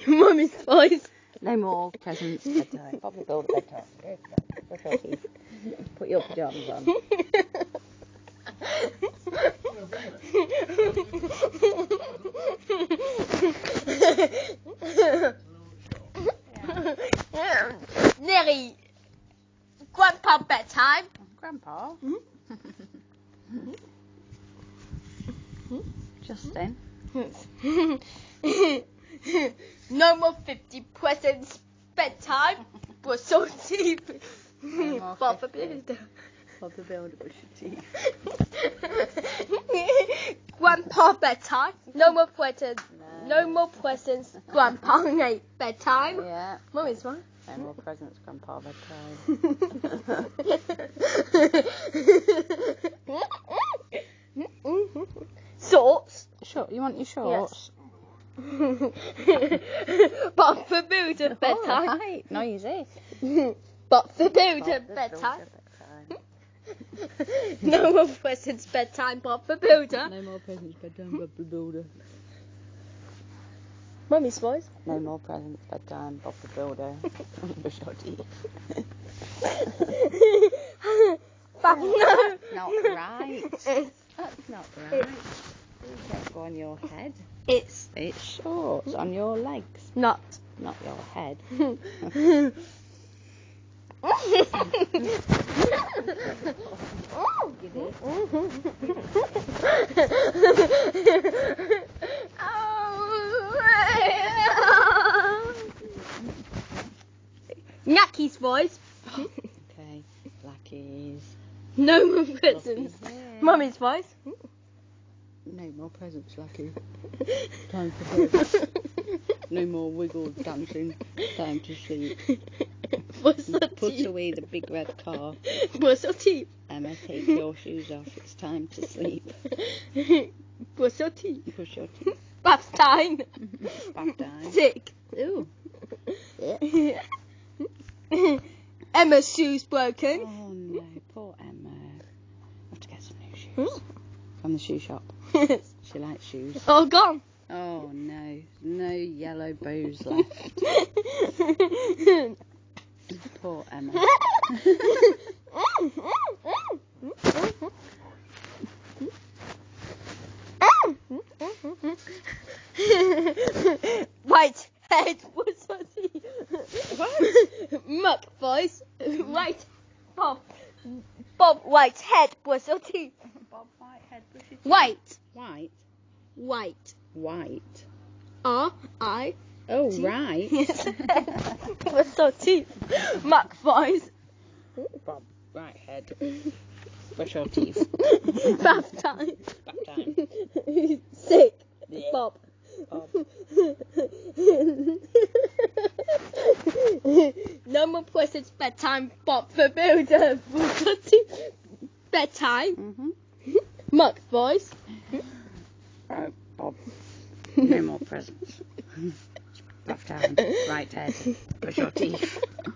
Mummy's voice. No more presents. Bedtime. Bob the Builder bedtime. Brush your teeth. Put your pyjamas on. Nearly. Grandpa bedtime. Grandpa? Justin? No more 50 presents bedtime. Brush your teeth. more Bob the 50. Builder. Bob the Builder, brush your teeth. Grandpa bedtime. No more presents. No more presents. Grandpa night bedtime. Yeah. Mummy's one. No more presents, Grandpa bedtime. Shorts. You want your shorts? Bob the Builder bedtime. Right. Noisy. Bob the Builder Bob the bedtime. Builder bedtime. No more presents bedtime. Bob the Builder. No more presents, bedtime, Bob the Builder. Mummy's voice. No more presents, bedtime, Bob the Builder. Brush your teeth. Bob, no. Not right. That's not right. Don't go on your head. It's It's shorts on your legs, not. not your head. Naki's voice. Okay, blackies. No more presents. Yeah. Mummy's voice. No more presents, Lucky. Time for bed. No more wiggle dancing. Time to sleep. Brush your Put teeth. away the big red car. Brush your teeth. Emma, take your shoes off. It's time to sleep. Brush your teeth. Brush your teeth. Bath time. Bath time. Sick. Ooh. Emma's shoes broken. Oh no, poor Emma. I have to get some new shoes from the shoe shop. She likes shoes. All gone. Oh no, no yellow bows left. Poor Emma. White head was what he. Muck voice. White. Bob White head was what he. Bob Whitehead bushy teeth. White. White. White. White. R-I. Oh right. Was so teeth. Muck voice. Bob Whitehead. Brush your teeth. Bath time. Bath time. Sick. Yeah. Bob. Bob. No more presents bedtime. Bob the Builder. Bedtime. Mhm. Muck voice. Oh, Bob. No more presents. Left hand, right head. Brush your teeth.